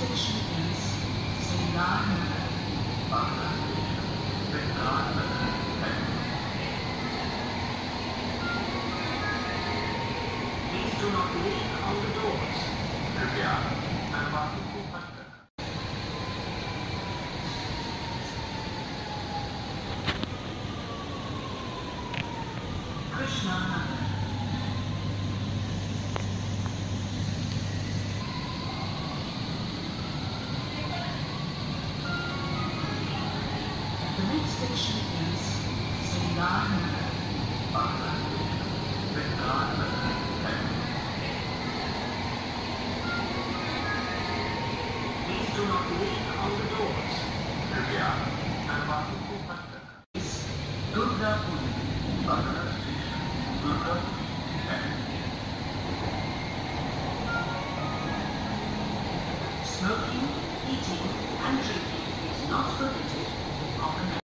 station is Srinagar Nagar. Please do not lean on the doors. कृपया दरवाजों को बंद करना। Krishna Nagar. The next station is Srinagar Nagar. Please do not lean on the doors. कृपया दरवाजों को बंद करना। Durgapur. Agra station. Durgapur. Smoking, eating, and drinking is not permitted on the